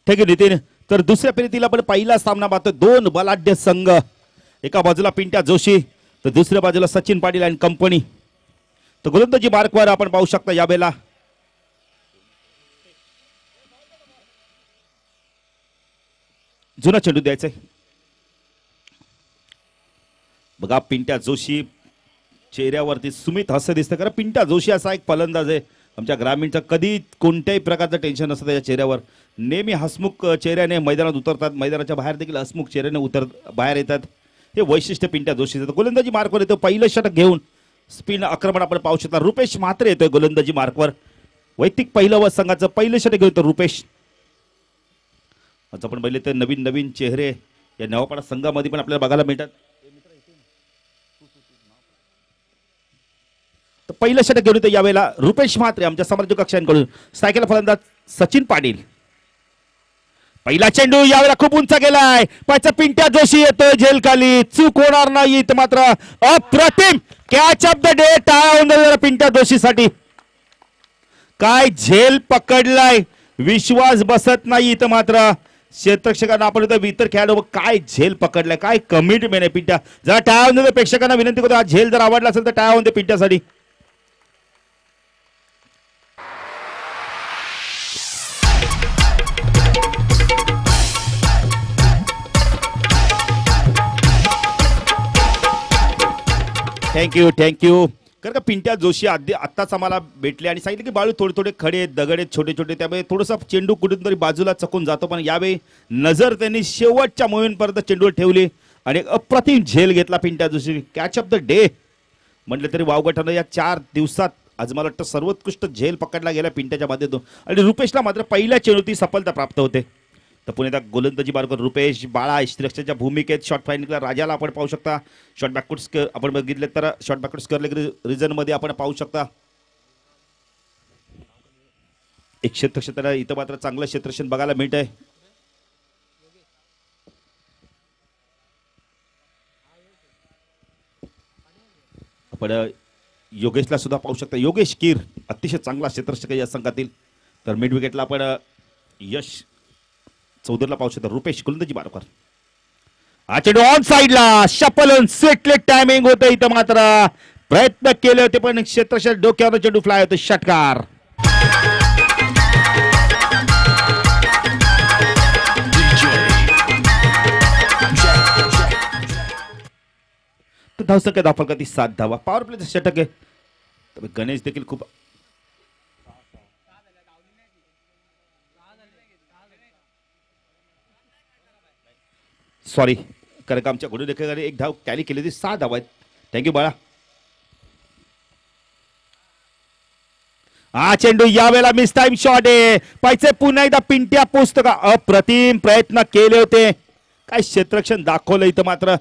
ठीक आहे नितीन. तर दुसऱ्या फेरीतील आपण पहिला सामना पाहतोय. दोन बलाढ्य संघ, एका बाजूला पिंट्या जोशी तर दुसऱ्या बाजूला सचिन पाटील अँड कंपनी. तर गोलंदाजी मार्कवर आपण पाहू शकता यावेळेला जुना चेंडू द्यायचा बघा. पिंट्या जोशी चेहऱ्यावरती सुमित हास्य दिसतं, कारण पिंट्या जोशी असा एक फलंदाज आहे आमच्या ग्रामीणचा, कधी कोणत्याही प्रकारचं टेन्शन नसतं त्याच्या चेहऱ्यावर. नेहमी हसमुख चेहऱ्याने मैदानात उतरतात, मैदानाच्या बाहेर देखील हसमुख चेहऱ्याने बाहेर येतात. हे वैशिष्ट्य पिंट्या जोशीचं. गोलंदाजी मार्कवर येतो, पहिलं षटक घेऊन स्पिन आक्रमण आपण पाहू शकता. रुपेश मात्र येतोय गोलंदाजी मार्कवर. वैयक्तिक पहिलं व संघाचं पहिलं षटक घेतो रुपेश. आज आपण पाहिले तर नवीन नवीन चेहरे या नवापाडा संघामध्ये पण आपल्याला बघायला मिळतात. तर पहिलं षटक घेऊन येतो यावेळेला रुपेश म्हात्रे आमच्या समर्थक कक्षांकडून. सायकल फलंदाज सचिन पाटील. पहिला चेंडू यावेळेला खूप उंच गेलाय, पायचा पिंट्या जोशी येतोय झेल खाली, चूक होणार नाही इथं मात्र. अप्रतिम कॅच ऑफ द डे, टाळा होऊन गेला पिंट्या जोशीसाठी. काय झेल पकडलाय, विश्वास बसत नाही इथं मात्र. क्षेत्ररक्षकांना आपण इतर खेळाडू काय झेल पकडलाय, काय कमिटमेंट आहे पिंट्या. जरा टाळा होऊन दे, प्रेक्षकांना विनंती करतो हा झेल जर आवडला असेल तर टाळा होऊन दे पिंट्यासाठी. Thank you thank you. कारण का पिंट्या जोशी आत्ताच आम्हाला भेटले आणि सांगितलं की बाळू थोडे थोडे खडे दगड आहेत छोटे छोटे, त्यामुळे थोडंसं चेंडू कुठून तरी बाजूला चकून जातो, पण यावेळी नजर त्यांनी शेवटच्या मोहीमपर्यंत चेंडूवर ठेवली आणि अप्रतिम झेल घेतला Pintya Joshi. Catch of the day म्हटलं तरी वावगटानं या 4 दिवसात आज मला वाटतं सर्वोत्कृष्ट झेल पकडला गेला पिंट्याच्या माध्यमातून. आणि रुपेशला मात्र पहिल्या चेंडूती सफलता प्राप्त होते. तर पुणे गोलंदाजी मार्गावर रुपेश बाळा यष्टीरक्षकाच्या भूमिकेत शॉर्ट फायनलला राजाला आपण पाहू शकता. शॉर्ट बॅकवर्ड आपण बघितले तर शॉर्ट बॅकवर्ड स्कर रिजन मध्ये आपण पाहू शकता. एक क्षेत्रक्षेत्र इथं मात्र चांगलं क्षेत्रक्षण बघायला मिळत आहे. आपण योगेशला सुद्धा पाहू शकता. योगेश कीर अतिशय चांगला क्षेत्ररक्षक या संघातील. तर मिड विकेटला आपण यश चौधरीला पाहू शकता. रुपेश गोलंदाजी मार्कवर. हा चेंडू ऑन साइडला शपलून स्वीट लेग टायमिंग होतं इथं मात्र. प्रयत्न केले होते पण क्षेत्ररक्षक डोक्यावर चेंडू फ्लाय होतो. षटकार. धावसंख्या धावफलकाती 7 धावा. पॉवर प्लेचं षटक आहे. तर गणेश देखील खूप सॉरी कारण का आमच्या गुणलेखकाने एक धाव कॅरी केली होती. 6 धावा आहेत. थँक्यू बाळा. हा चेंडू यावेळेला मिस टाइम शॉट आहे. पाहिजे पुन्हा एकदा पिंट्या पोचतो का. अप्रतिम प्रयत्न केले होते, काय क्षेत्ररक्षण दाखवलं इथं मात्र.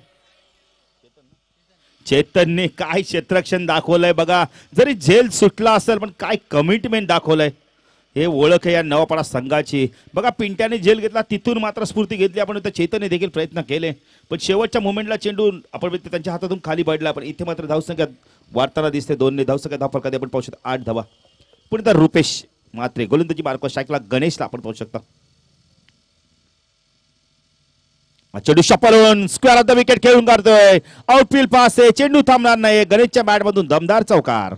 चेतनने काय क्षेत्ररक्षण दाखवलंय बघा. जरी झेल सुटला असेल पण काय कमिटमेंट दाखवलंय. हे ओळख आहे या नवापाडा संघाची. बघा पिंट्याने झेल घेतला, तिथून मात्र स्फूर्ती घेतली आपण. चेतनने देखील प्रयत्न केले पण शेवटच्या मोमेंटला चेंडू आपण त्यांच्या हातातून खाली पडला. पण इथे मात्र धावसंख्या वाढताना दिसते. 2 धावसंख्या धावफलकात आपण पाहू शकता 8 धावा. पुढे तर रुपेश मात्रे गोलंदाजी मार्कवर. शाईकला गणेशला आपण पाहू शकता. चेंडू शपलून स्क्वेअर ऑफ द विकेट खेळून काढतोय. आउटफील्ड पास आहे, चेंडू थांबणार नाही. गणेशच्या बॅट मधून दमदार चौकार.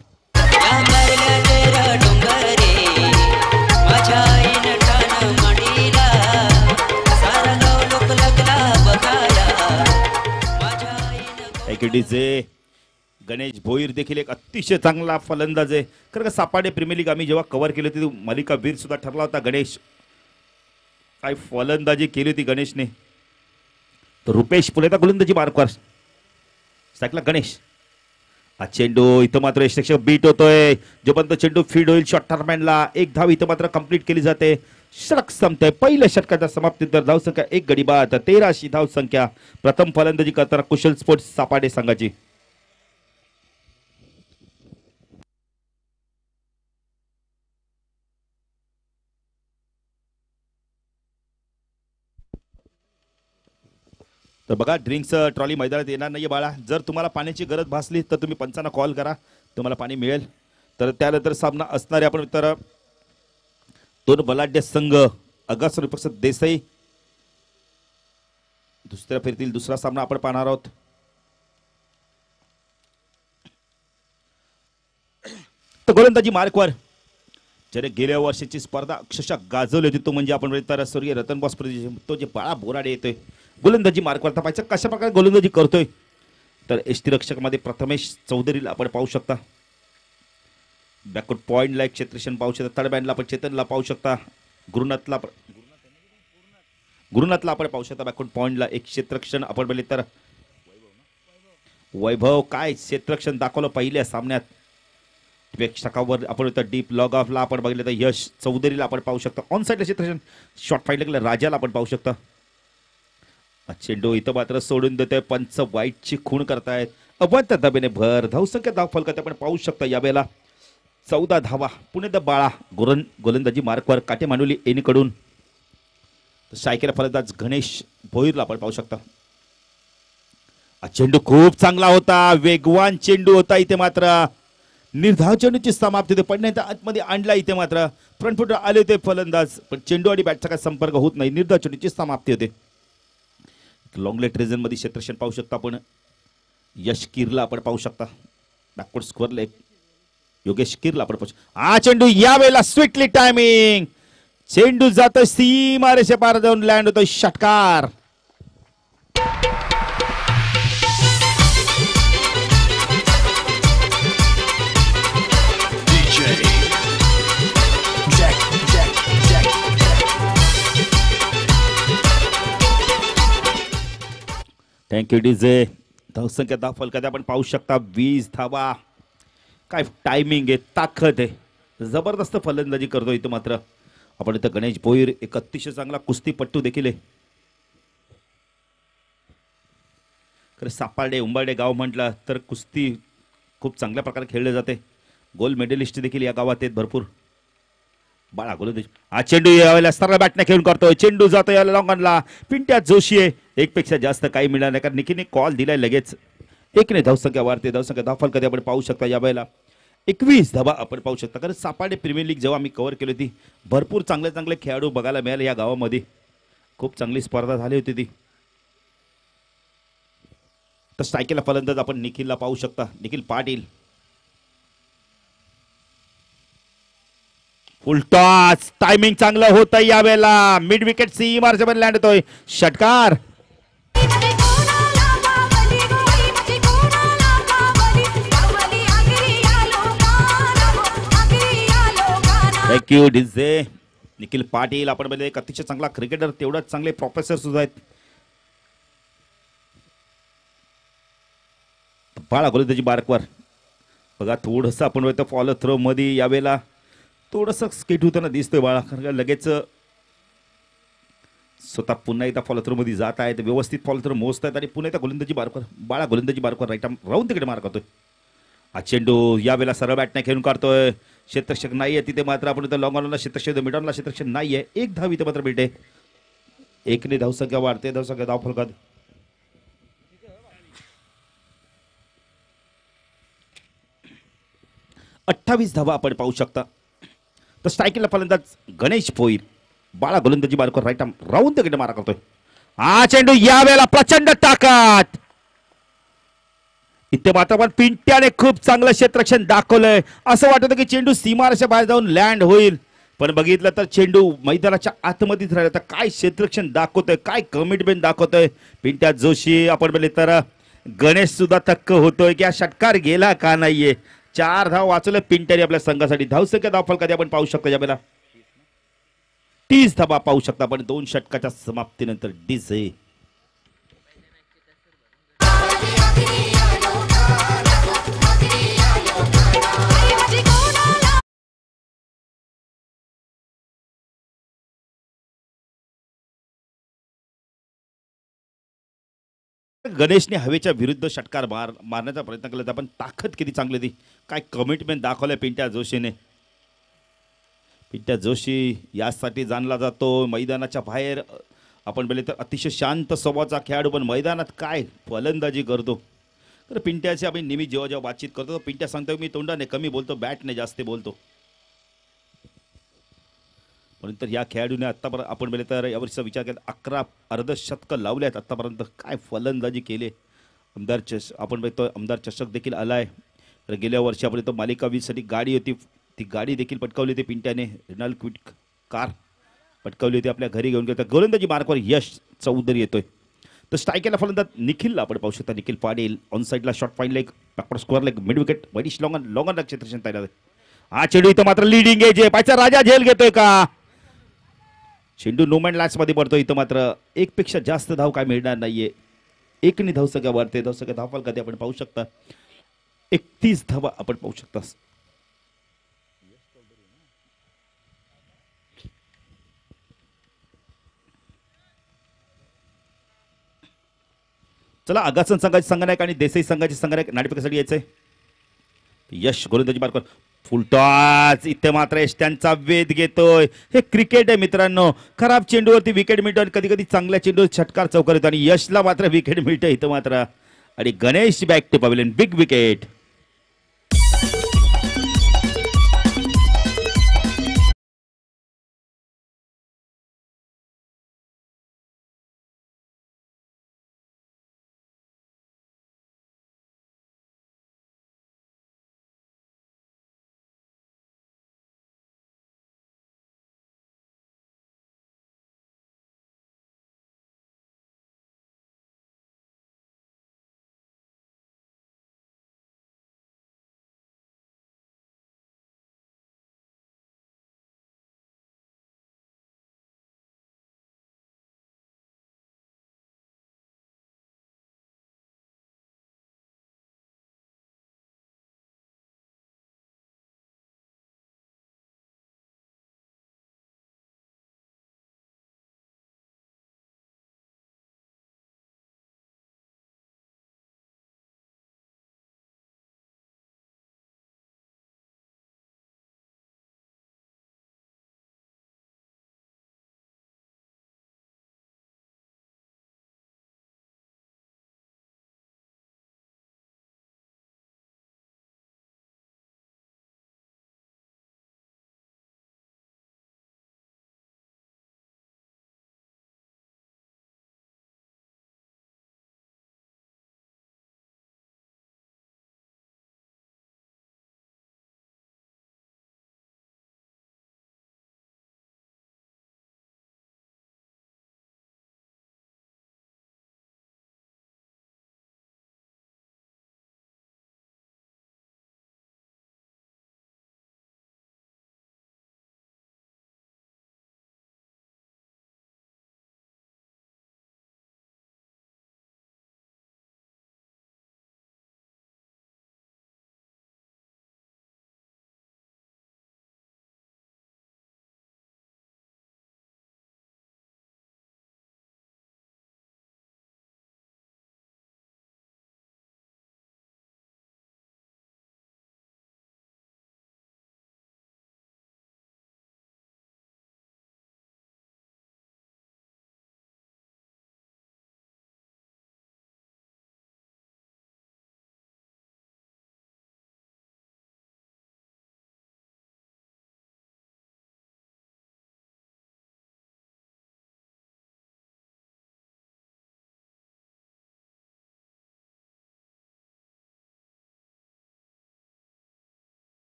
गणेश भोईर देखील एक अतिशय चांगला फलंदाज आहे. खरं का सापाडे प्रीमियर लीग आम्ही जेव्हा कव्हर केली होती मालिका वीर सुद्धा ठरला होता गणेश. काय फलंदाजी केली होती गणेशने. तर रुपेश पुढे गोलंदाजी मार्कवर. सायकला गणेश. हा चेंडू इथं मात्र यष्टीरक्षक बीट होतोय. जोपर्यंत चेंडू फीड होईल शॉर्ट टर्मेनला 1 धाव इथं मात्र कंप्लीट केली जाते. षटक संपतंय. पहिल्या षटकाच्या समाप्तीनंतर धावसंख्या 1 गडी बाद. 13शी धावसंख्या. प्रथम फलंदाजी करताना कुशल स्पोर्ट्स सापाडे संघाची. तर बघा ड्रिंक्स ट्रॉली मैदानात येणार नाहीये बाळा. जर तुम्हाला पाण्याची गरज भासली तर तुम्ही पंचांना कॉल करा, तुम्हाला पाणी मिळेल. तर त्यानंतर सामना असणारे आपण तर 2 बलाढ्य संघ आगास सूर्यप्रसाद देसाई. दुसऱ्या फेरीतील दुसरा सामना आपण पाहणार आहोत. तर गोलंदाजी मार्कवर ज्याने गेल्या वर्षीची स्पर्धा अक्षरशः गाजवली होती तो म्हणजे आपण तर स्वर्गीय रतन बॉस तो जे बाळा बोराडे येतोय गोलंदाजी मार्कवर. पाहायचं कशा प्रकारे गोलंदाजी करतोय. तर यष्टीरक्षक मध्ये प्रथमेश चौधरीला आपण पाहू शकता. बॅकवर्ड पॉइंटला एक क्षेत्रक्षण पाहू शकता. थर्ड बँडला आपण चेतनला पाहू शकता. गुरुनाथला आपण पाहू शकता. बॅकवर्ड पॉइंटला एक क्षेत्रक्षण आपण बघितले तर वैभव काय क्षेत्रक्षण दाखवलं पहिल्या सामन्यात. प्रेक्षकावर आपण डीप लॉग ऑफला आपण बघितलं तर यश चौधरीला आपण पाहू शकता. ऑन साईडला क्षेत्रक्षण शॉर्ट फाईट लागलं राजाला आपण पाहू शकता. चेंडू इथं मात्र सोडून देतोय. पंच वाईटची खूण करतायत. अवंत दबेने भर धावसंख्या धाव फलकात आपण पाहू शकता. यावेळेला 14 धावा पुणे द बाळा गोलंदाजी मार्कवर काटे मांडवली एनीकडून. सायकेला फलंदाज गणेश भोईरला आपण पाहू शकता. चेंडू खूप चांगला होता. वेगवान चेंडू होता. इथे मात्र निर्धाव चेंडूची समाप्ती होते. पडण्याच्या आतमध्ये आणला. इथे मात्र फ्रंट फुटर आले होते फलंदाज पण चेंडू आणि बॅटचा काही संपर्क होत नाही. निर्धाव चेंडूची समाप्ती होते. लॉंगलेट रिजन मध्ये क्षेत्रक्षण पाहू शकता. आपण यश किरला आपण पाहू शकता. बॅकवर्ड स्कोअर लेग योगेश किरला आपण पाहू शकता. हा चेंडू यावेळेला स्वीटली टायमिंग. चेंडू जातोय सीमारेषे पार जाऊन लँड होतोय. षटकार. Thank you DJ. धावसंख्या धाव फलकात आपण पाहू शकता 20 धावा. काय टायमिंग आहे. ताकद आहे. जबरदस्त फलंदाजी करतो. इथं मात्र आपण इथं गणेश भोईर एक अतिशय चांगला कुस्तीपट्टू देखील आहे. खरं सापार्डे उंबार्डे गाव म्हटलं तर कुस्ती खूप चांगल्या प्रकारे खेळले जाते. गोल्ड मेडलिस्ट देखील या गावात आहेत भरपूर. बाळा गोलंदाज हा चेंडू यावेळेला सरळ बॅटने खेळून करतोय. चेंडू जातो या लॉंगनला. पिंट्या जोशी आहे. एकपेक्षा जास्त काही मिळणार नाही कारण निखिलने कॉल दिलाय लगेच. एकने धावसंख्या वाढते. धावसंख्या धावफल कधी आपण पाहू शकता. यावेळेला 21 धावा आपण पाहू शकता. कारण सापाडे प्रीमियर लीग जेव्हा आम्ही कव्हर केली होती भरपूर चांगले चांगले खेळाडू बघायला मिळाले या गावामध्ये. खूप चांगली स्पर्धा झाली होती ती. तर स्ट्रायकेला फलंदाज आपण निखिलला पाहू शकता. Nikhil Patil. Full toss. Timing चांगलं होतं यावेळेला. मिड विकेट सीमारच्या मध्ये लँड होतोय. षटकार. Thank you DJ. निखिल पाटील आपण म्हणजे एक अतिशय चांगला क्रिकेटर तेवढाच चांगले प्रोफेसर सुद्धा आहेत. बाळा गोलंदाजी मार्कवर बघा थोडंसं आपण फॉलो थ्रो मध्ये यावेळेला थोडंसं स्किट होताना दिसतोय बाळा. कारण लगेच स्वतः पुन्हा एकदा फॉलो थ्रो मध्ये जात आहेत. व्यवस्थित फॉलो थ्रो मोजत आहेत आणि पुन्हा एकदा गोलंदाजी मार्कवर बाळा गोलंदाजी मार्कवर राईट राहून तिकडे मार करतोय. हा चेंडू यावेळेला सरळ बॅटने खेळून काढतोय. क्षेत्रक्षक नाहीये तिथे मात्र आपण इथं लॉंग ऑनला क्षेत्रक्षक मिडॉनला क्षेत्रक्षक नाहीये. एक धाव इथे मात्र मिळते. एकने धावसंख्या वाढते. धावसंख्या धाव फलकात 28 धावा आपण पाहू शकता. तर स्ट्रायकिंगला फलंदाज गणेश भोईर. बाळा गोलंदाजी मार्कवर राईट आर्म राऊंड तिकडे मारा करतोय. हा चेंडू यावेळेला प्रचंड ताकद. इथे मात्र पिंट्याने खूप चांगलं क्षेत्ररक्षण दाखवलंय. असं वाटतं की चेंडू सीमारेषा बाहेर जाऊन लँड होईल पण बघितलं तर चेंडू मैदानाच्या आतमध्येच राहिला. तर काय क्षेत्ररक्षण दाखवतोय. काय कमिटमेंट दाखवतोय पिंट्या जोशी. आपण बोलले तर गणेश सुद्धा थक्क होतोय की हा षटकार गेला का नाहीये. 4 धाव वाचवलं पिंट्याने आपल्या संघासाठी. धावसंख्या धावफल कधी आपण पाहू शकतो. यावेळेला 30 धावा पाहू शकता आपण 2 षटकाच्या समाप्तीनंतर. डीजे गणेशने हवेच्या विरुद्ध षटकार मारण्याचा प्रयत्न केला. पण ताकद किती चांगली ती. काय कमिटमेंट दाखवलंय पिंट्या जोशीने. पिंट्या जोशी यासाठी जाणला जातो मैदानाच्या बाहेर आपण बोलले तर अतिशय शांत स्वभावाचा खेळाडू पण मैदानात काय फलंदाजी करतो. तर पिंट्याची आम्ही नेहमी जेव्हा जेव्हा बातचीत करतो पिंट्या सांगतो मी तोंडाने कमी बोलतो बॅटने जास्त बोलतो. म्हणून तर या खेळाडूने आत्तापर्यंत आपण बघितलं तर यावर्षीचा विचार केला 11 अर्धशतकं लावल्यात आत्तापर्यंत. काय फलंदाजी केले. आपण बघतो आमदार चषक देखील आलाय. तर गेल्या वर्षी आपण मालिका 20 साठी गाडी होती, ती गाडी देखील पटकावली होती पिंट्याने. रेनॉल्ड क्विक कार पटकावली होती, आपल्या घरी घेऊन गेला. गोलंदाजी मार्कवर यश चौधरी येतोय. तर स्ट्राईकला फलंदाज निखिलला आपण पाहू शकता. निखिल पाटील ऑन साईडला shot fine leg, backward square leg, mid wicket, wideish long on क्षेत्रक्षण तयार आहे. हा चेंडू इथं मात्र लिडिंग एज आहे. पायचा राजा झेल घेतोय का. चेंडू नो मॅन लॅन्ड्स मध्ये पडतो. इथं मात्र एकपेक्षा जास्त धाव काय मिळणार नाहीये. एकनी धावसंख्या वाढते. धावसंख्या धावफल कधी आपण पाहू शकता 31 धावा आपण पाहू शकता. चला आगासन संघाचे संघनायक आणि देसाई संघाचे संघनायक नाणेफेकीसाठी यायचंय. यश गोलंदाजी मार्कवर फुलटॉस. इथे मात्र यश त्यांचा वेध घेतोय. हे क्रिकेट आहे मित्रांनो. खराब चेंडूवरती विकेट मिळतो आणि कधी कधी चांगल्या चेंडूवर षटकार चौकार येतो आणि यशला मात्र विकेट मिळतं इथं मात्र. आणि Ganesh back to pavilion, big wicket.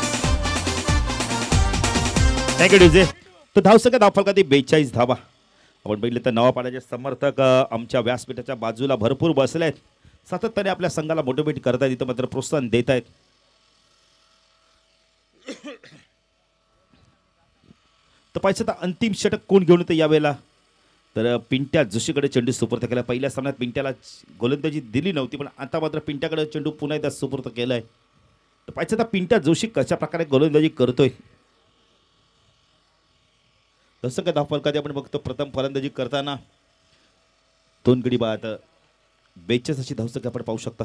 Thank you DJ. तो धावसंख्या धावफलकात 42 धावा आपण बघितलं तर नवापाड्याचे समर्थक आमच्या व्यासपीठाच्या बाजूला भरपूर बसले आहेत, सातत्याने आपल्या संघाला मोटिवेट करतायत, इथं मात्र प्रोत्साहन देत आहेत. तर पाहिजे तर अंतिम षटक कोण घेऊन येतं यावेळेला, तर पिंट्या जोशीकडे चेंडू सुपूर्द केला. पहिल्या सामन्यात पिंट्याला गोलंदाजी दिली नव्हती, पण आता मात्र पिंट्याकडे चेंडू पुन्हा एकदा सुपूर्द केलाय. तर पाहिजे तर पिंट्या जोशी कशा प्रकारे गोलंदाजी करतोय. जसं का धावफलकात आपण बघतो प्रथम फलंदाजी करताना 2 गडी बाद 42 अशी धावसंख्या आपण पाहू शकता.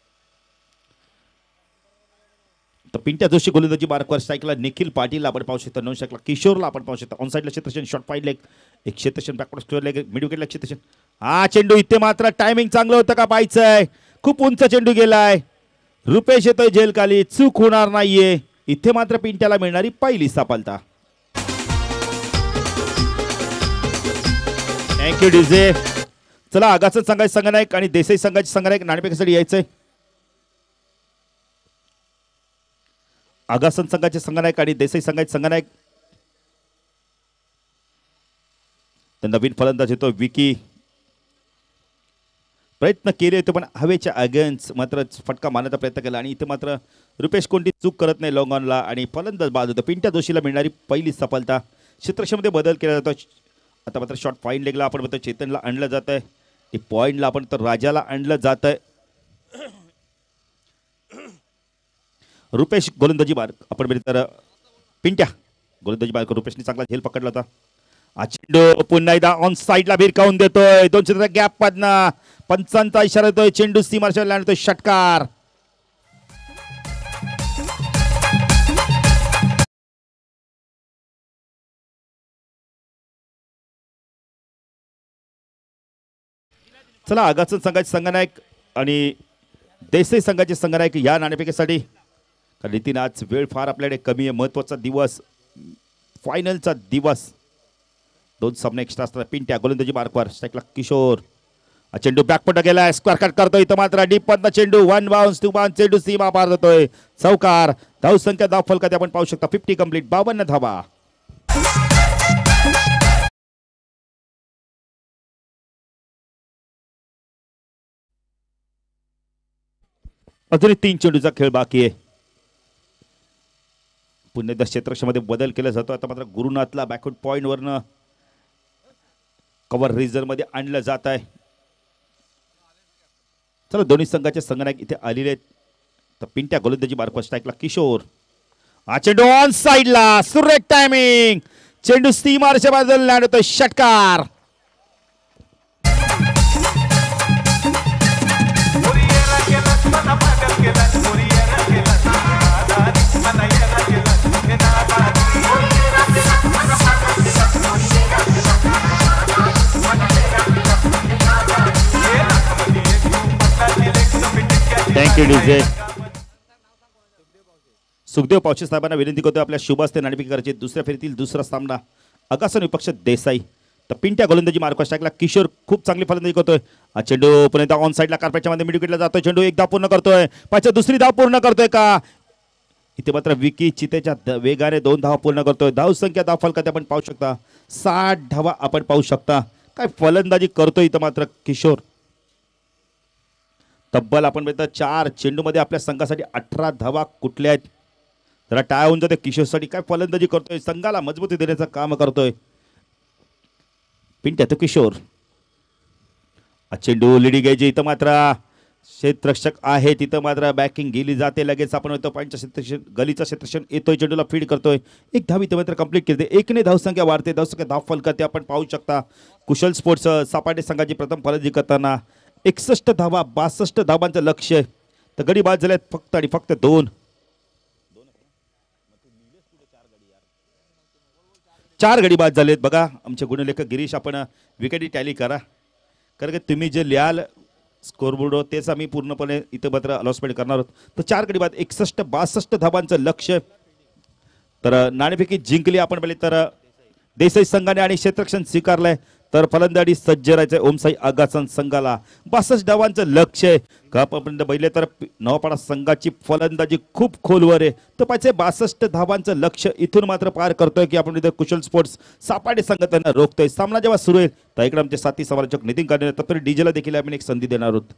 तर पिंट्या जोशी गोलंदाजी मार्कवर स्ट्राईकला निखिल पाटीलला आपण पाहू शकता, 9 स्ट्राईकला किशोरला आपण पाहू शकता, ऑन साईडला क्षेत्रशन शॉर्ट फाईड लेग, एक क्षेत्रशन बॅकवर्ड स्क्वेअर लेग, मिड विकेटला क्षेत्रशन. हा चेंडू इथे मात्र टायमिंग चांगलं होतं का पाहायचंय, खूप उंच चेंडू गेलाय. रुपेश येतोय जेल खाली, चूक होणार नाहीये. इथे मात्र पिंट्याला मिळणारी पहिली सफलता. Thank you DJ. चला आगासन संघाचे संघनायक आणि देसाई संघाचे संघनायक नाणेफेकीसाठी यायचंय. आगासन संघाचे संघनायक आणि देसाई संघाचे संघनायक. तर नवीन फलंदाज येतो विकी, प्रयत्न केले होते पण हवेच्या अगेन्स्ट मात्र फटका मारण्याचा प्रयत्न केला आणि इथे मात्र रुपेश कोणती चूक करत नाही लॉंग ऑनला आणि फलंदाज बाद होतो. पिंट्या जोशीला मिळणारी पहिली सफलता. क्षेत्रक्षमतेमध्ये बदल केला जातो. आता मात्र शॉर्ट फाईन लेगला आपण म्हणतो चेतनला आणलं जात आहे, ते पॉईंटला आपण तर राजाला आणलं जात आहे. रुपेश गोलंदाजी मार्क आपण म्हणजे तर पिंट्या गोलंदाजी मार्क रुपेशने चांगला झेल पकडला होता. चेंडू पुन्हा एकदा ऑन साईडला भिरकावून देतोय, 2 क्षेत्र गॅप मधनं पंचांचा इशारा देतोय, चेंडू सीमारेषेवर लावतोय, षटकार. चला आगासन संघाचे संघनायक आणि देसाई संघाचे संघनायक या नाणेफेकीसाठी. नितीन आज वेळ फार आपल्याकडे कमी आहे, महत्वाचा दिवस, फायनलचा दिवस, 2 सामने एक्स्ट्रा असतात. पिंट्या गोलंदाजी मार्कवर स्ट्राईकला किशोर, चेंडू बॅकफुट गेलाय, स्क्वेअर कट करतोय, इथं मात्र डीप मधनं चेंडू 1 बाउन्स 2 बाउन्स, चेंडू सीमा पार जातोय, चौकार. धावसंख्या धावफलकात आपण पाहू शकता 50 कंप्लीट, 52 धावा. अजूनही 3 चेंडूचा खेळ बाकी आहे. पुन्हा एकदा क्षेत्रक्षमध्ये बदल केला जातो. आता मात्र गुरुनाथला बॅकवर्ड पॉइंट वरनं कव्हर रिझर्व मध्ये आणलं जात आहे. चला दोन्ही संघाचे संघनायक इथे आलेले आहेत. तर पिंट्या गोलंदाजी मार्कवर स्ट्राईकला किशोर, हा चेंडू ऑन साईडला, सुरेख टायमिंग, चेंडू सीमारेषेच्या बाजूला लँड होतोय, षटकार. Thank you DJ. सुखदेव पावशे साहेबांना विनंती करतोय आपल्या शुभ हस्ते नाणेफेकी करायची. दुसऱ्या फेरीतील दुसरा सामना आगासन विपक्ष देसाई. तर पिंट्या गोलंदाजी मार्कवर स्ट्राईकला किशोर खूप चांगली फलंदाजी करतोय. हा चेंडू पुन्हा एकदा ऑन साईडला कार्पेटच्या मध्ये मिड विकेटला जातोय, चेंडू एक धाव पूर्ण करतोय, पाचव्या दुसरी धाव पूर्ण करतोय का. इथे मात्र विकी चितेच्या वेगाने 2 धावा पूर्ण करतोय. धावसंख्या धावफलकात आपण पाहू शकता 60 धावा आपण पाहू शकता. काय फलंदाजी करतोय इथं मात्र किशोर. तब्बल आपण बघतो 4 चेंडूमध्ये आपल्या संघासाठी 18 धावा कुठल्या आहेत. जरा टाय होऊन जाते किशोरसाठी. काय फलंदाजी करतोय, संघाला मजबूती देण्याचं काम करतोय पिंट्या तो किशोर. चेंडू लिडी घ्यायची, इथं मात्र क्षेत्ररक्षक आहे, तिथं मात्र बॅकिंग गेली जाते. लगेच आपण होतो पॉईंटच्या क्षेत्रक्षण गलीचा क्षेत्रक्षण येतोय, चेंडूला फीड करतोय, एक धाव इथं मात्र कंप्लीट केली. 1ने धावसंख्या वाढते. धावसंख्या धावफलकात आपण पाहू शकता कुशल स्पोर्ट्स सापाटे संघाची प्रथम फलंदाजी करताना 61 धावा 62 धावांचं लक्ष्य. तर गडी बाद झाल्यात फक्त आणि फक्त 2. 4 गडी बाद झालेत. बघा आमचे गुणलेखक गिरीश, आपण विकेटी टॅली करा, कारण की तुम्ही जे लिहाल स्कोरबोर्ड तेच आम्ही पूर्णपणे इथं मात्र अलॉसमेंट करणार आहोत. तर 4 गडी बाद 61-62 धावांचं लक्ष्य. तर नाणेफेकी जिंकली आपण पहिले तर देसाई संघाने आणि क्षेत्ररक्षण स्वीकारलंय. तर फलंदाजी सज्ज राहायचं ओमसाई आगासन संघाला 62 धावांचं लक्ष आहे. कापापर्यंत पहिले तर नवापाडा संघाची फलंदाजी खूप खोलवर आहे. तर पाहिजे 62 धावांचं लक्ष इथून मात्र पार करतोय की आपण इथे कुशल स्पोर्ट्स सापाडे संघ त्यांना रोखतोय. सामना जेव्हा सुरू आहे तर इकडे आमचे साथी समालोचक नितीन कांडे तत्पर डीजेला देखील आपण एक संधी देणार आहोत.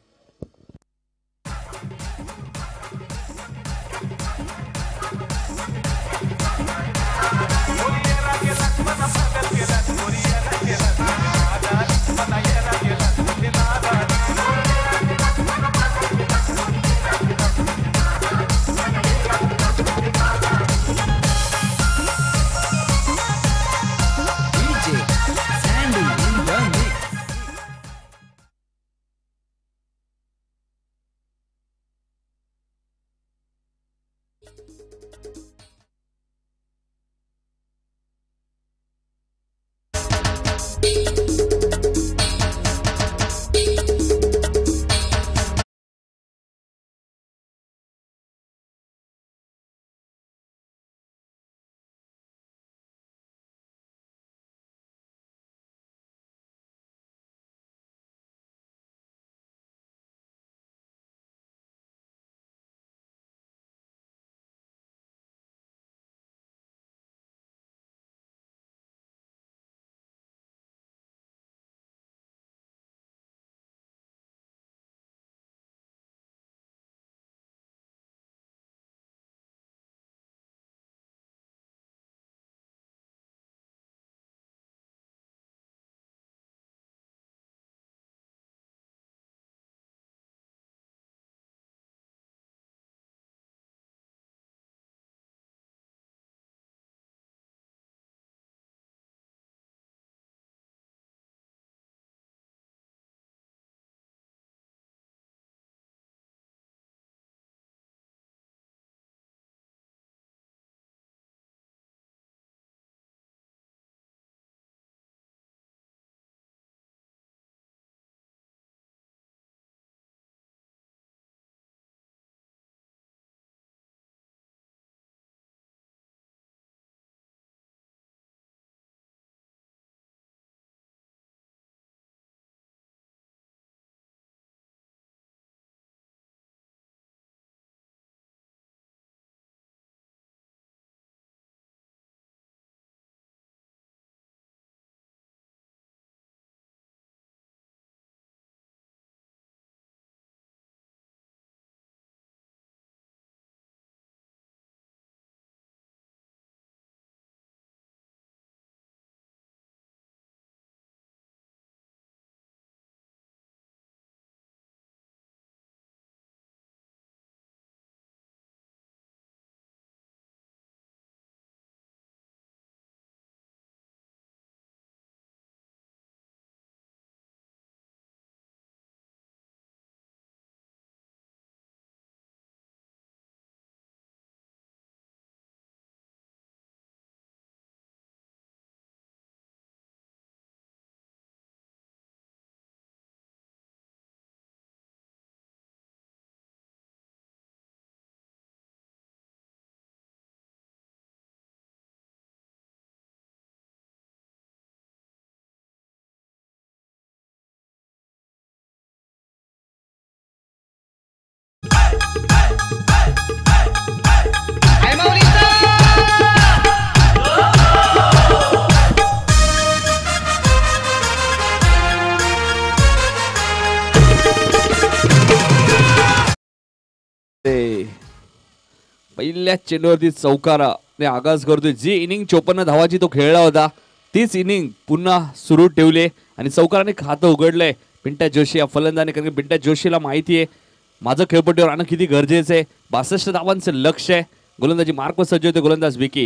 पहिल्या चेंडूवरती चौकाराने आगाज करतोय. जी इनिंग 54 धावाची तो खेळला होता तीच इनिंग पुन्हा सुरू ठेवले आणि चौकाराने खातं उघडलंय पिंट्या जोशी या फलंदाने. कारण की पिंट्या जोशीला माहिती आहे माझं खेळपट्टीवर आणणं किती गरजेचं आहे. 62 धावांचं लक्ष आहे. गोलंदाजी मार्कवर सज्ज होते गोलंदाज विकी.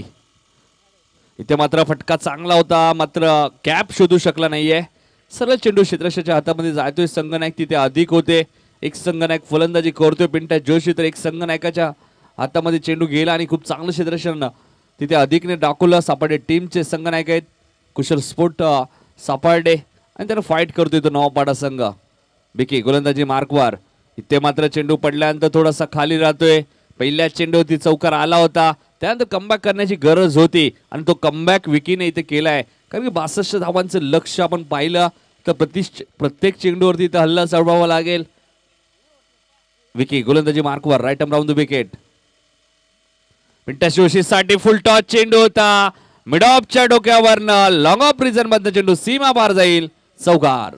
इथे मात्र फटका चांगला होता मात्र कॅप शोधू शकला नाहीये. सरळ चेंडू क्षेत्ररक्षकाच्या हातामध्ये जातोय. संघनायक तिथे अधिक होते. एक संघनायक फलंदाजी करतोय पिंट्या जोशी तर एक संघनायकाच्या हातामध्ये चेंडू गेला आणि खूप चांगलं क्षेत्ररक्षण तिथे अधिकने दाखवलं. सापाडे टीमचे संघनायक आहेत कुशल स्पोर्ट सापाडे आणि त्याला फाईट करतोय तो नवापाडा संघ. बिकी गोलंदाजी मार्कवर. इथे मात्र चेंडू पडल्यानंतर थोडासा खाली राहतोय पहिल्या चेंडूवरती चौकार आला होता, त्यानंतर कमबॅक करण्याची गरज होती आणि तो कमबॅक विकीने इथे केलाय. कारण की 62 धावांचं लक्ष आपण पाहिलं तर प्रत्येक चेंडूवरती इथं हल्ला चढवावा लागेल. विकी गोलंदाजी मार्कवर, right arm round the wicket. Pintya Joshi साठी फुल टॉस चेंडू होता, मिड ऑफच्या डोक्यावरनं लॉंग ऑफ रिझन मधनं चेंडू सीमा पार जाईल, चौकार.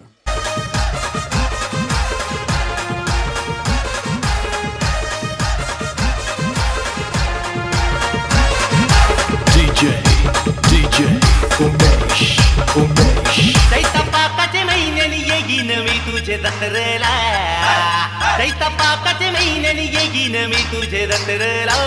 पाकाचे महिन्यानी येईन मी तुझे दसरला, पाकाचे महिन्यानी येईन मी तुझे दसरला.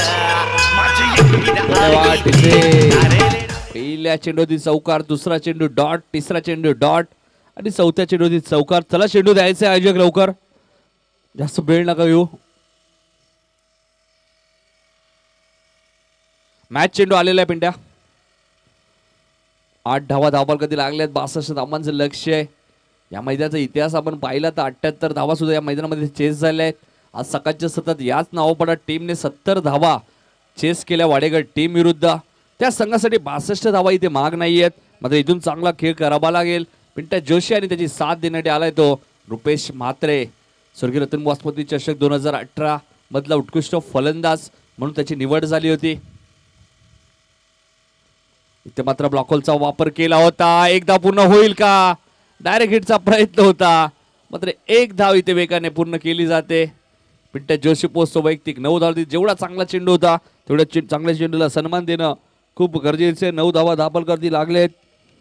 पहिल्या चेंडूवरती चौकार, दुसरा चेंडू डॉट, तिसरा चेंडू डॉट आणि चौथ्या चेंडूवरती चौकार. चला चेंडू द्यायचे आयोजक, लवकर, जास्त वेळ नका येऊ. मॅच चेंडू आलेला आहे पिंट्या. 8 धावा धावफलकात लागल्यात, 62 धावांचं लक्ष आहे. या मैदानाचा इतिहास आपण पाहिला तर 78 धावा सुद्धा या मैदानामध्ये चेस झाल्या आहेत. आज सकाळच्या सतत याच नावापडा टीमने 70 धावा चेस केल्या वाडेगड टीम विरुद्ध. त्या संघासाठी 62 धावा इथे माग नाही आहेत. मात्र इथून चांगला खेळ करावा लागेल. पिंट्या जोशी आणि त्याची साथ देण्यासाठी आलाय तो रुपेश म्हात्रे. स्वर्गीय रतन बासमती चषक 2018 मधला उत्कृष्ट फलंदाज म्हणून त्याची निवड झाली होती. इथे मात्र ब्लॉकहोलचा वापर केला होता. एकदा पूर्ण होईल का? डायरेक्ट हिटचा प्रयत्न होता, मात्र एक धाव इथे वेगाने पूर्ण केली जाते. पिंट्या जोशी पोहोचतो वैयक्तिक 9 धाव. जेवढा चांगला चेंडू होता तेवढ्या चांगल्या चेंडूला सन्मान देणं खूप गरजेचे. 9 धावा धावफलकावरती लागलेत.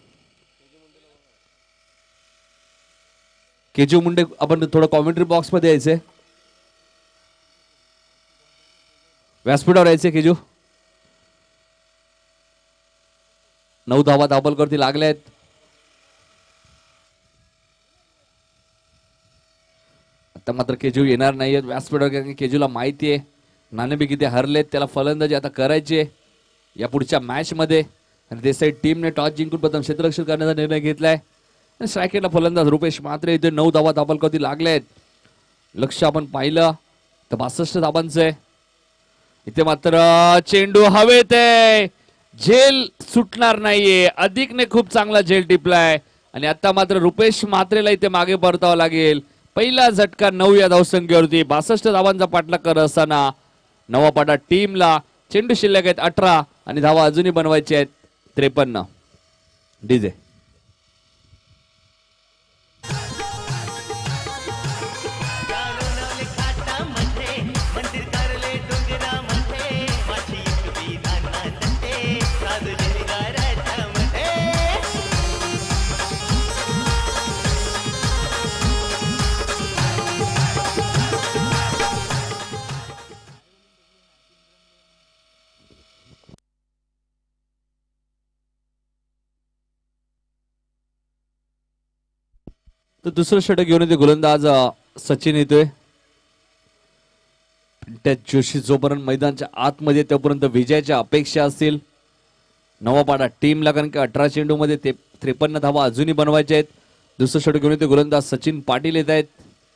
केजू मुंडे आपण थोडं कॉमेंट्री बॉक्स मध्ये यायचे, व्यासपीठावर यायचे. केजू 9 धावा धावफलकावरती लागल्यात. आता मात्र केजू येणार नाहीयेत व्यासपीठावर, कारण केजूला माहिती आहे नाणेफेक किती हरलेत, त्याला फलंदाजी आता करायची या पुढच्या मॅच मध्ये. आणि देसाई टीमने टॉस जिंकून प्रथम क्षेत्ररक्षण करण्याचा निर्णय घेतलाय. स्ट्रायकेटला फलंदाज रुपेश म्हात्रे. इथे 9 धावा धावफलकावरती लागलेत. लक्ष आपण पाहिलं तर 62 धावांचं आहे. इथे मात्र चेंडू हवेत आहे, झेल सुटणार नाहीये. अधिकने खूप चांगला झेल टिपलाय आणि आता मात्र रुपेश म्हात्रेला इथे मागे परतावं लागेल. पहिला झटका 9 या धावसंख्येवरती. 62 धावांचा पाठलाग करत असताना नवापाडा टीमला चेंडू शिल्लक आहेत 18 आणि धावा अजूनही बनवायचे आहेत 53. डीजे तर दुसरं षटक घेऊन येते गोलंदाज सचिन येतोय. त्या जोशी जोपर्यंत मैदानाच्या आतमध्ये तोपर्यंत विजयाच्या अपेक्षा असतील नवापाडा टीमला, कारण की 18 चेंडू मध्ये 53 धावा अजूनही बनवायचे आहेत. दुसरं षटक घेऊन येते गोलंदाज सचिन पाटील येत आहेत.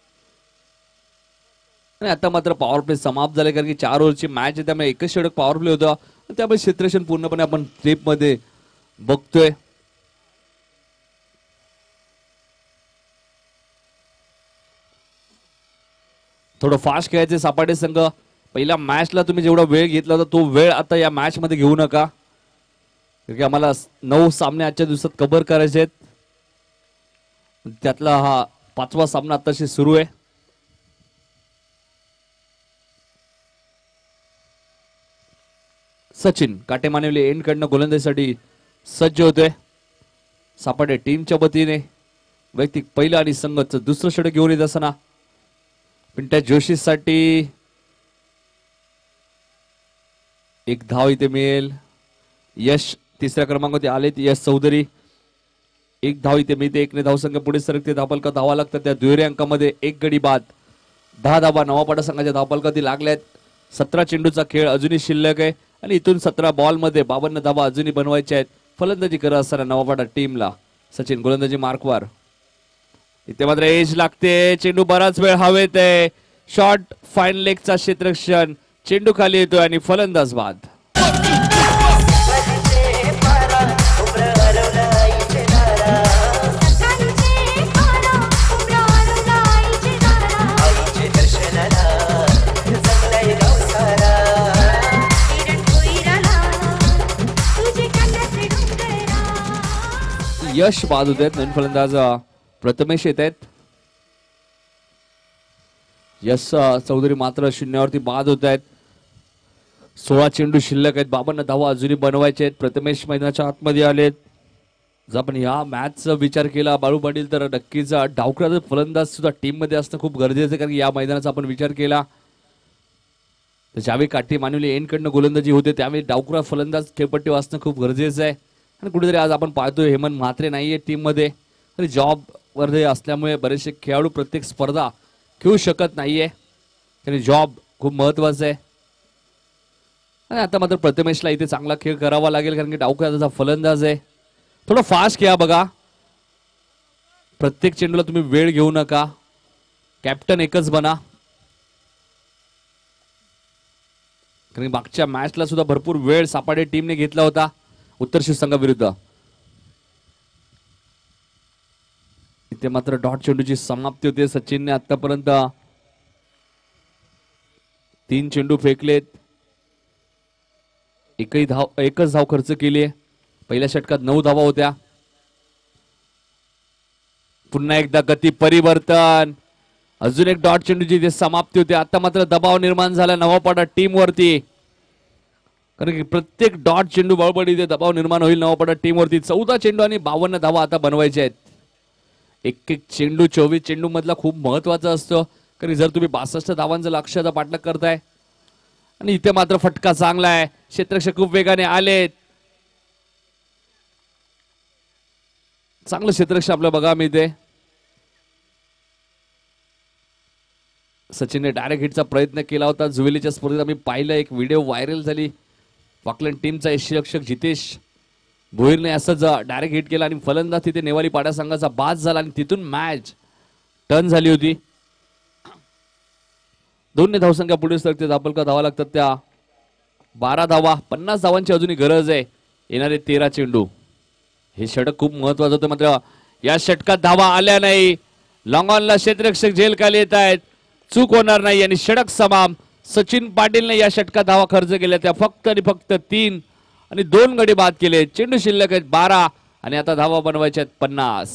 आणि आता मात्र पॉवर प्ले समाप्त झाले, कारण की 4 ओव्हरची मॅच आहे, त्यामुळे एकच षटक पॉवर प्ले होता. त्यामुळे क्षेत्ररक्षण पूर्णपणे आपण स्टेप मध्ये बघतोय. थोडं फास्ट खेळायचे सापाटे संघ. पहिल्या मॅचला तुम्ही जेवढा वेळ घेतला होता तो वेळ आता या मॅच मध्ये घेऊ नका, कारण आम्हाला 9 सामने आजच्या दिवसात कव्हर करायचे आहेत. त्यातला हा 5वा सामना आताशी सुरू आहे. सचिन काटेमानेवले एंड कडनं गोलंदाजीसाठी सज्ज होतोय. सापाटे टीमच्या वतीने वैयक्तिक पहिलं आणि संघाचं दुसरं षटक घेऊन येत असताना पिंट्या जोशीसाठी एक धाव इथे मिळेल. यश तिसऱ्या क्रमांकावरती आलेत. यश चौधरी एक धाव इथे मिळते. 1 ने धावसंख्या पुढे सरकते. धावफलकात धावा लागतात त्या दुहेरी अंकामध्ये 1 गडी बाद. 10 धावा नवापाडा संघाच्या धावफलकावरती लागल्यात. 17 चेंडूचा खेळ अजूनही शिल्लक आहे आणि इथून 17 बॉल मध्ये 52 धावा अजूनही बनवायच्या आहेत. फलंदाजी करत असताना नवापाडा टीमला सचिन गोलंदाजी मार्कवर. इथे मात्र एज लागते. चेंडू बराच वेळ हवेत आहे. शॉर्ट फाईन लेगचा क्षेत्ररक्षण चेंडू खाली येतोय आणि फलंदाज बाद. यश बाद होत आहेत. नवीन फलंदाज प्रथमेश येत आहेत. यश चौधरी मात्र शून्यावरती बाद होत आहेत. 16 चेंडू शिल्लक आहेत. बाबांना धावा अजूनही बनवायचे आहेत. प्रथमेश मैदानाच्या आतमध्ये आलेत. जर आपण या मॅचचा विचार केला बाळू पाटील तर नक्कीच डावखुरा फलंदाज सुद्धा टीम मध्ये असणं खूप गरजेचं आहे. कारण या मैदानाचा आपण विचार केला तर ज्यावेळी काठी मानवली एंडकडनं गोलंदाजी होते त्यावेळी डावखुरा फलंदाज खेळपट्टी असणं खूप गरजेचं आहे. आणि कुठेतरी आज आपण पाहतोय हेमंत म्हात्रे नाहीये टीम मध्ये आणि जॉब वर असल्यामुळे बरेचसे खेळाडू प्रत्येक स्पर्धा खेळू शकत नाहीये. त्याने जॉब खूप महत्वाचा आहे. आणि आता मात्र प्रथमेशला इथे चांगला खेळ करावा लागेल कारण की डावखुराचा फलंदाज आहे. थोडं फास्ट खेळा बघा. प्रत्येक चेंडूला तुम्ही वेळ घेऊ नका. कॅप्टन एकच बना. कारण मागच्या मॅचला सुद्धा भरपूर वेळ सापाडे टीमने घेतला होता उत्तर शिवसंघाविरुद्ध. इथे मात्र डॉट चेंडूची समाप्ती होते. सचिनने आतापर्यंत 3 चेंडू फेकलेत. एकच धाव खर्च केली. पहिल्या षटकात 9 धावा होत्या. पुन्हा एकदा गती परिवर्तन. अजून एक डॉट चेंडूची इथे समाप्ती होते. आता मात्र दबाव निर्माण झाला नवापाडा टीम वरती कारण की प्रत्येक डॉट चेंडू बळबडी इथे दबाव निर्माण होईल नवापाडा टीम वरती. 14 चेंडू आणि 52 धावा आता बनवायचे आहेत. एक चेंडू 24 चेंडू मधला खूप महत्वाचा असतो कारण जर तुम्ही 62 धावांचा लक्ष्याचा पाठलाग करताय आणि इथे मात्र फटका चांगला आहे. क्षेत्ररक्षक खूप वेगाने आलेत. चांगलं क्षेत्ररक्षक आपलं बघा मी इथे. सचिनने डायरेक्ट हिटचा प्रयत्न केला होता. जुवेलीच्या स्पर्धेत आम्ही पाहिलं एक व्हिडिओ व्हायरल झाली. पाकलँड टीमचा यष्टीरक्षक जितेश भोईरने असंच डायरेक्ट हिट केला आणि फलंदाज तिथे नेवाली पाडा संघाचा बाद झाला आणि तिथून मॅच टर्न झाली होती. 2 धावसंख्या पुढे सरकते. दापलका धावा लागतात त्या 12 धावा. 50 धावांची अजूनही गरज आहे. येणारे 13 चेंडू. हे षटक खूप महत्वाचं होतं मात्र या षटकात धावा आल्या नाही. लॉंग ऑनला क्षेत्ररक्षक झेल खाली येत आहेत. चूक होणार नाही आणि षटक समाप्त. सचिन पाटीलने या षटकात धावा खर्च केल्या त्या फक्त आणि फक्त 3 आणि 2 गडी बाद केले. चेंडू शिल्लक आहेत 12 आणि आता धावा बनवायच्या आहेत 50.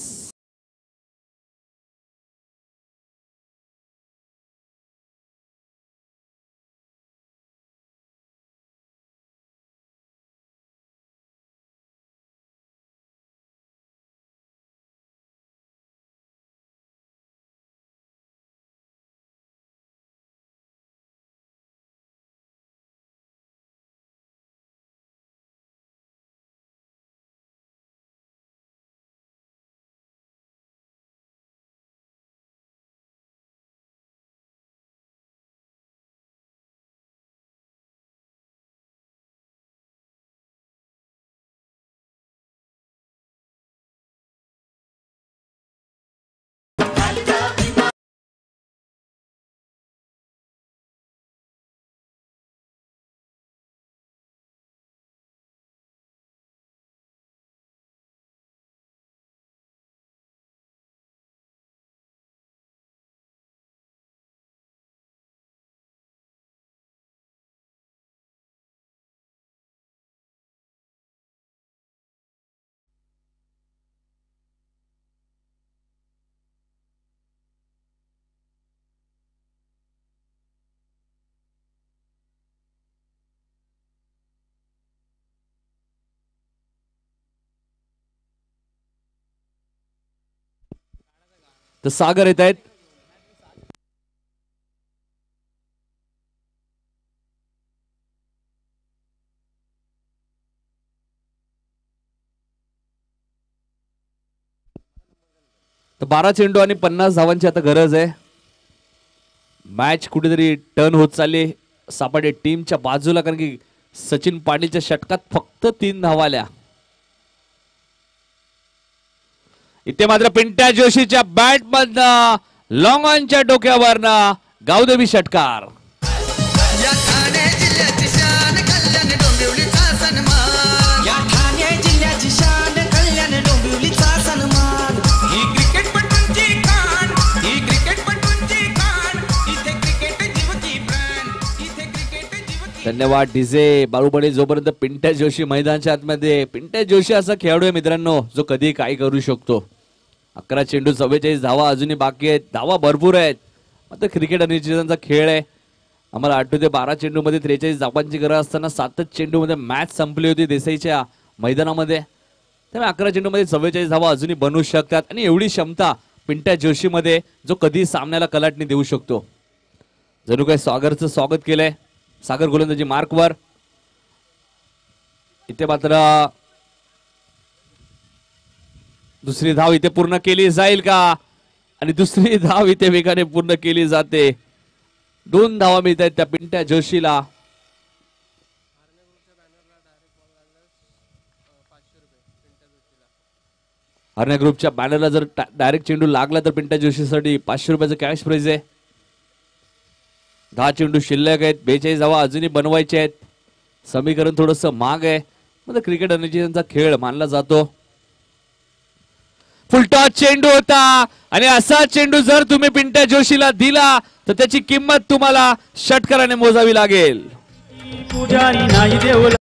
तर सागर येत आहेत. तर 12 चेंडू आणि 50 धावांची आता गरज आहे. मॅच कुठेतरी टर्न होत चालली सापाडे टीमच्या बाजूला कारण की सचिन पाटीलच्या षटकात फक्त 3 धावा आल्या. इथे मात्र पिंट्या जोशीच्या बॅट मधनं लॉंग ऑनच्या डोक्यावरनं गावदेवी षटकार. धन्यवाद डीजे बाळूबडे. जोपर्यंत पिंट्या जोशी मैदानाच्या आतमध्ये, पिंट्या जोशी असा खेळाडू आहे मित्रांनो जो कधी काय करू शकतो. 11 चेंडू 44 धावा अजूनही बाकी आहेत. धावा भरपूर आहेत. मात्र क्रिकेट अनिश्चितांचा खेळ आहे. आम्हाला आठवते 12 चेंडूमध्ये 43 धावांची गरज असताना 7 चेंडूमध्ये मॅच संपली होती देसाईच्या मैदानामध्ये. त्यामुळे 11 चेंडूमध्ये 44 धावा अजूनही बनवू शकतात आणि एवढी क्षमता पिंट्या जोशीमध्ये जो कधी सामन्याला कलाटणी देऊ शकतो. जणू काही सागरचं स्वागत केलंय. सागर गोलंदाजी मार्कवर. इथे मात्र दुसरी धाव इथे पूर्ण केली जाईल का? आणि दुसरी धाव इथे वेगाने पूर्ण केली जाते. 2 धावा मिळत आहेत त्या पिंट्या जोशीला. हरण्या ग्रुपच्या बॅनरला जर डायरेक्ट चेंडू लागला तर पिंट्या जोशीसाठी 500 रुपयाचं कॅश प्राइज आहे. 10 चेंडू शिल्लक आहेत. 42 धावा अजूनही बनवायचे आहेत. समीकरण थोडस महाग आहे. म्हणजे क्रिकेट अनिश्चितांचा खेळ मानला जातो. फुलटॉस चेंडू होता आणि असा चेंडू जर तुम्ही पिंट्या जोशीला दिला तर त्याची किंमत तुम्हाला षटकाराने मोजावी लागेल. पुजारी नाही देऊ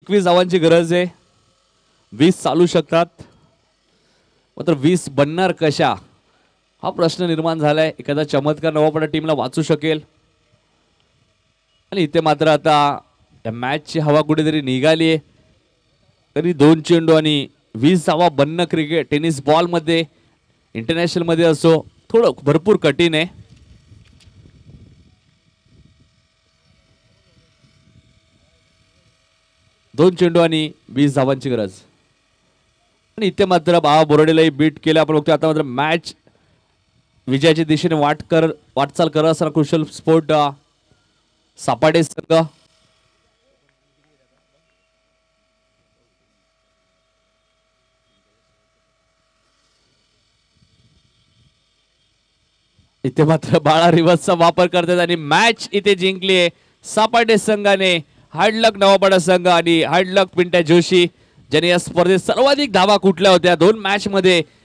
21 धावांची गरज आहे. 20 चालू शकतात मात्र 20 बनणार कशा हा प्रश्न निर्माण झालाय. एखादा चमत्कार नवापडा टीमला वाचू शकेल आणि इथे मात्र आता या मॅचची हवा कुठेतरी निघाली आहे. तरी 2 चेंडू आणि 20 धावा बनणं क्रिकेट टेनिस बॉल मध्ये इंटरनॅशनल मध्ये असो थोडं भरपूर कठीण आहे. दोन चेंडू आणि 20 धावांची गरज आणि इथे मात्र बाबा बोराडेलाही बीट केलं. आपण बघतो आता मात्र मॅच विजयाच्या दिशेने वाटचाल करत असताना कुशल स्पोर्ट सापाडे संघ इथे मात्र बाळा रिव्हर्सचा वापर करतात आणि मॅच इथे जिंकली आहे सापाडे संघाने. हार्डलक नवापाडा संघ आणि हार्डलक पिंट्या जोशी ज्यांनी या स्पर्धेत सर्वाधिक धावा कुठल्या होत्या 2 मॅच मध्ये